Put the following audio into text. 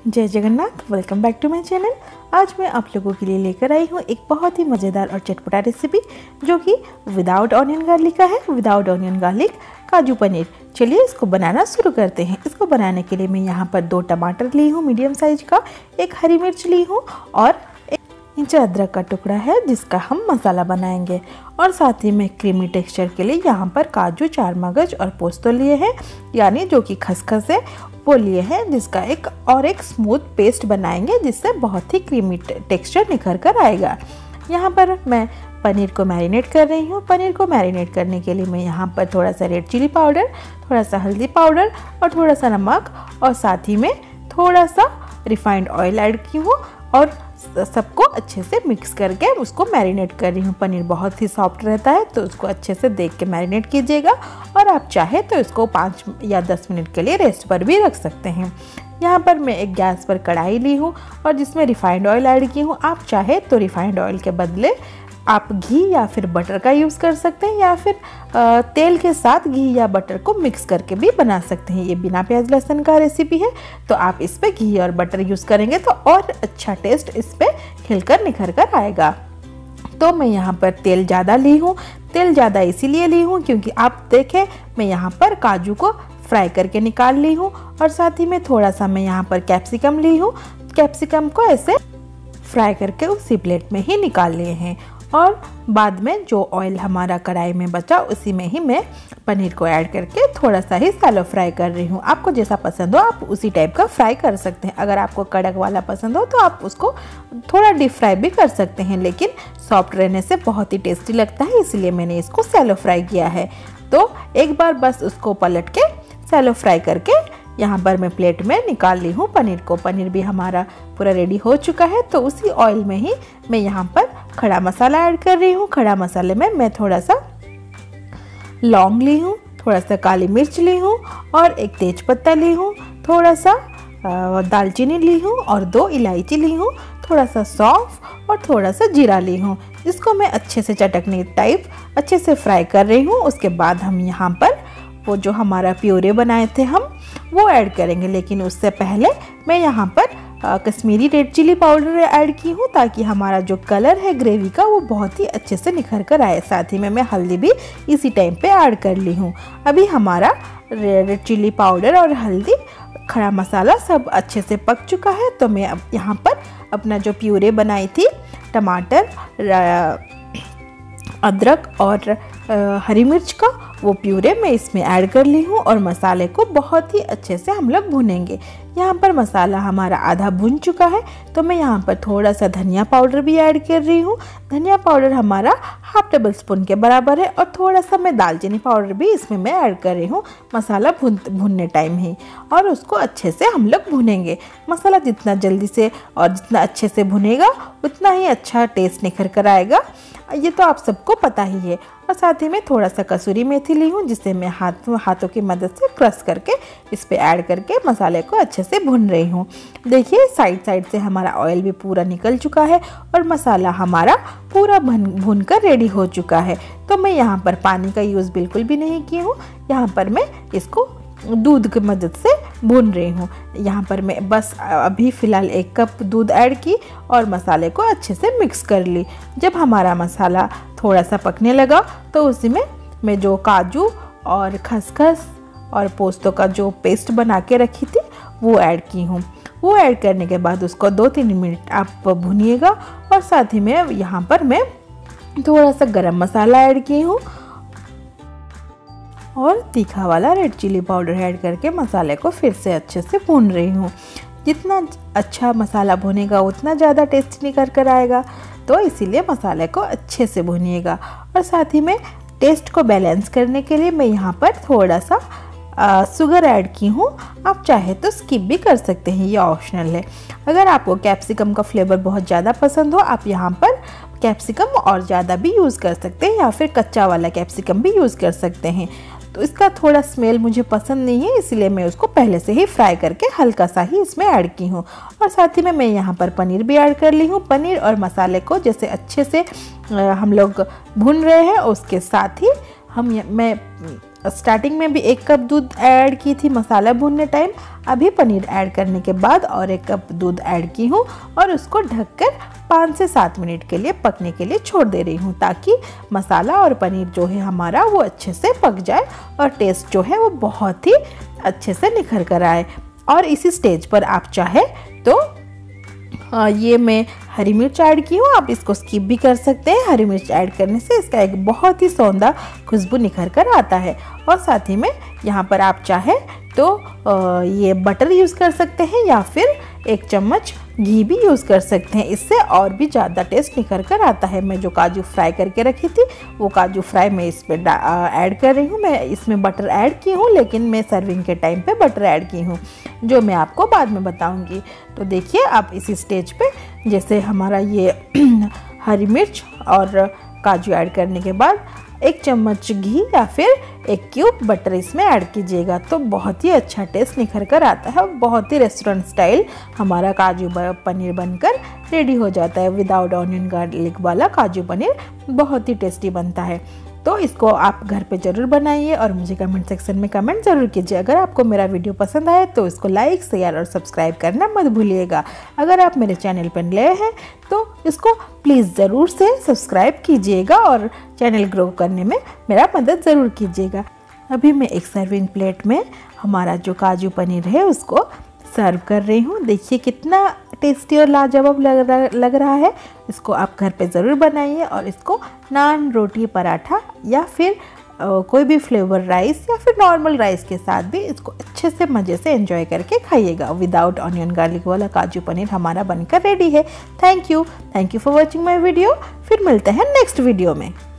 जय Jagannath. Welcome back to my channel. आज मैं आप लोगों के लिए लेकर आई हूँ एक बहुत ही मज़ेदार और चटपटा रेसिपी जो कि विदाउट ऑनियन गार्लिक का है। विदाउट ऑनियन गार्लिक काजू पनीर। चलिए इसको बनाना शुरू करते हैं। इसको बनाने के लिए मैं यहाँ पर 2 टमाटर ली हूँ मीडियम साइज का, 1 हरी मिर्च ली हूँ और 1 इंच अदरक का टुकड़ा है जिसका हम मसाला बनाएंगे। और साथ ही में क्रीमी टेक्सचर के लिए यहाँ पर काजू, चारमगज और पोस्तो लिए हैं, यानी जो कि खसखस है वो लिए हैं, जिसका एक स्मूथ पेस्ट बनाएंगे जिससे बहुत ही क्रीमी टेक्सचर निखर कर आएगा। यहाँ पर मैं पनीर को मैरिनेट कर रही हूँ। पनीर को मैरिनेट करने के लिए मैं यहाँ पर थोड़ा सा रेड चिली पाउडर, थोड़ा सा हल्दी पाउडर और थोड़ा सा नमक और साथ ही में थोड़ा सा रिफाइंड ऑयल ऐड की हूँ और सबको अच्छे से मिक्स करके उसको मैरिनेट कर रही हूँ। पनीर बहुत ही सॉफ्ट रहता है तो उसको अच्छे से देख के मैरिनेट कीजिएगा और आप चाहे तो इसको 5 या 10 मिनट के लिए रेस्ट पर भी रख सकते हैं। यहाँ पर मैं एक गैस पर कढ़ाई ली हूँ और जिसमें रिफाइंड ऑयल ऐड की हूँ। आप चाहे तो रिफाइंड ऑयल के बदले आप घी या फिर बटर का यूज़ कर सकते हैं या फिर तेल के साथ घी या बटर को मिक्स करके भी बना सकते हैं। ये बिना प्याज लहसुन का रेसिपी है तो आप इस पे घी और बटर यूज़ करेंगे तो और अच्छा टेस्ट इस पे खिलकर निखर कर आएगा। तो मैं यहाँ पर तेल ज़्यादा ली हूँ। तेल ज़्यादा इसीलिए ली हूँ क्योंकि आप देखें मैं यहाँ पर काजू को फ्राई करके निकाल ली हूँ और साथ ही में थोड़ा सा मैं यहाँ पर कैप्सिकम ली हूँ। कैप्सिकम को ऐसे फ्राई करके उसी प्लेट में ही निकाल लिए हैं और बाद में जो ऑयल हमारा कढ़ाई में बचा उसी में ही मैं पनीर को ऐड करके थोड़ा सा ही शैलो फ्राई कर रही हूँ। आपको जैसा पसंद हो आप उसी टाइप का फ्राई कर सकते हैं। अगर आपको कड़क वाला पसंद हो तो आप उसको थोड़ा डीप फ्राई भी कर सकते हैं, लेकिन सॉफ्ट रहने से बहुत ही टेस्टी लगता है, इसलिए मैंने इसको शैलो फ्राई किया है। तो एक बार बस उसको पलट के शैलो फ्राई करके यहाँ पर मैं प्लेट में निकाल ली हूँ पनीर को। पनीर भी हमारा पूरा रेडी हो चुका है तो उसी ऑयल में ही मैं यहाँ पर खड़ा मसाला ऐड कर रही हूँ। खड़ा मसाले में मैं थोड़ा सा लौंग ली हूँ, थोड़ा सा काली मिर्च ली हूँ और एक तेज पत्ता ली हूँ, थोड़ा सा दालचीनी ली हूँ और 2 इलायची ली हूँ, थोड़ा सा सौंफ और थोड़ा सा जीरा ली हूँ, जिसको मैं अच्छे से चटकने टाइप अच्छे से फ्राई कर रही हूँ। उसके बाद हम यहाँ पर वो जो हमारा प्यूरे बनाए थे हम वो ऐड करेंगे, लेकिन उससे पहले मैं यहाँ पर Kashmiri red chilli powder add की हूँ ताकि हमारा जो कलर है ग्रेवी का वो बहुत ही अच्छे से निखर कर आए। साथ ही में मैं हल्दी भी इसी टाइम पे ऐड कर ली हूँ। अभी हमारा रेड चिली पाउडर और हल्दी, खड़ा मसाला सब अच्छे से पक चुका है तो मैं अब यहाँ पर अपना जो प्यूरे बनाई थी टमाटर, अदरक और हरी मिर्च का वो प्यूरे मैं इसमें ऐड कर ली हूँ और मसाले को बहुत ही अच्छे से हम लोग भुनेंगे। यहाँ पर मसाला हमारा आधा भुन चुका है तो मैं यहाँ पर थोड़ा सा धनिया पाउडर भी ऐड कर रही हूँ। धनिया पाउडर हमारा हाफ टेबल स्पून के बराबर है और थोड़ा सा मैं दालचीनी पाउडर भी इसमें मैं ऐड कर रही हूँ मसाला भुनने टाइम ही, और उसको अच्छे से हम लोग भुनेंगे। मसाला जितना जल्दी से और जितना अच्छे से भुनेगा उतना ही अच्छा टेस्ट निखर कर आएगा, ये तो आप सबको पता ही है। और साथ ही में थोड़ा सा कसूरी मेथी ली हूँ जिसे मैं हाथों की मदद से क्रश करके इस पे ऐड करके मसाले को अच्छे से भून रही हूँ। देखिए साइड से हमारा ऑयल भी पूरा निकल चुका है और मसाला हमारा पूरा भून कर रेडी हो चुका है। तो मैं यहाँ पर पानी का यूज़ बिल्कुल भी नहीं की हूँ। यहाँ पर मैं इसको दूध की मदद से भून रही हूँ। यहाँ पर मैं बस अभी फ़िलहाल 1 कप दूध ऐड की और मसाले को अच्छे से मिक्स कर ली। जब हमारा मसाला थोड़ा सा पकने लगा तो उसी में मैं जो काजू और खसखस और पोस्तों का जो पेस्ट बना के रखी थी वो ऐड की हूँ। वो ऐड करने के बाद उसको 2-3 मिनट आप भूनिएगा और साथ ही में यहाँ पर मैं थोड़ा सा गरम मसाला ऐड की हूँ और तीखा वाला रेड चिली पाउडर ऐड करके मसाले को फिर से अच्छे से भून रही हूँ। जितना अच्छा मसाला भुनेगा उतना ज़्यादा टेस्ट निकल कर आएगा, तो इसीलिए मसाले को अच्छे से भुनिएगा। और साथ ही में टेस्ट को बैलेंस करने के लिए मैं यहाँ पर थोड़ा सा शुगर ऐड की हूँ। आप चाहे तो स्किप भी कर सकते हैं, ये ऑप्शनल है। अगर आपको कैप्सिकम का फ्लेवर बहुत ज़्यादा पसंद हो आप यहाँ पर कैप्सिकम और ज़्यादा भी यूज़ कर सकते हैं या फिर कच्चा वाला कैप्सिकम भी यूज़ कर सकते हैं। तो इसका थोड़ा स्मेल मुझे पसंद नहीं है, इसलिए मैं उसको पहले से ही फ्राई करके हल्का सा ही इसमें ऐड की हूँ। और साथ ही में मैं यहाँ पर पनीर भी ऐड कर ली हूँ। पनीर और मसाले को जैसे अच्छे से हम लोग भून रहे हैं उसके साथ ही मैं स्टार्टिंग में भी 1 कप दूध ऐड की थी मसाला भूनने टाइम। अभी पनीर ऐड करने के बाद और 1 कप दूध ऐड की हूँ और उसको ढककर 5 से 7 मिनट के लिए पकने के लिए छोड़ दे रही हूँ, ताकि मसाला और पनीर जो है हमारा वो अच्छे से पक जाए और टेस्ट जो है वो बहुत ही अच्छे से निखर कर आए। और इसी स्टेज पर आप चाहे तो ये मैं हरी मिर्च ऐड की हूँ, आप इसको स्किप भी कर सकते हैं। हरी मिर्च ऐड करने से इसका एक बहुत ही सौंदर्य खुशबू निखर कर आता है। और साथ ही में यहाँ पर आप चाहे तो ये बटर यूज़ कर सकते हैं या फिर 1 चम्मच घी भी यूज़ कर सकते हैं, इससे और भी ज़्यादा टेस्ट निखर कर आता है। मैं जो काजू फ्राई करके रखी थी वो काजू फ्राई मैं इस पर ऐड कर रही हूँ। मैं इसमें बटर ऐड की हूँ, लेकिन मैं सर्विंग के टाइम पे बटर ऐड की हूँ, जो मैं आपको बाद में बताऊँगी। तो देखिए आप इसी स्टेज पे जैसे हमारा ये हरी मिर्च और काजू ऐड करने के बाद 1 चम्मच घी या फिर 1 क्यूब बटर इसमें ऐड कीजिएगा, तो बहुत ही अच्छा टेस्ट निखर कर आता है। बहुत ही रेस्टोरेंट स्टाइल हमारा काजू पनीर बनकर रेडी हो जाता है। विदाउट ऑनियन गार्लिक वाला काजू पनीर बहुत ही टेस्टी बनता है। तो इसको आप घर पे ज़रूर बनाइए और मुझे कमेंट सेक्शन में कमेंट ज़रूर कीजिए। अगर आपको मेरा वीडियो पसंद आए तो इसको लाइक, शेयर और सब्सक्राइब करना मत भूलिएगा। अगर आप मेरे चैनल पर नए हैं तो इसको प्लीज़ ज़रूर से सब्सक्राइब कीजिएगा और चैनल ग्रो करने में मेरा मदद ज़रूर कीजिएगा। अभी मैं एक सर्विंग प्लेट में हमारा जो काजू पनीर है उसको सर्व कर रही हूँ। देखिए कितना टेस्टी और लाजवाब लग रहा है। इसको आप घर पे ज़रूर बनाइए और इसको नान, रोटी, पराठा या फिर कोई भी फ्लेवर राइस या फिर नॉर्मल राइस के साथ भी इसको अच्छे से मज़े से एंजॉय करके खाइएगा। विदाउट ऑनियन गार्लिक वाला काजू पनीर हमारा बनकर रेडी है। Thank you for watching my video. फिर मिलते हैं नेक्स्ट वीडियो में।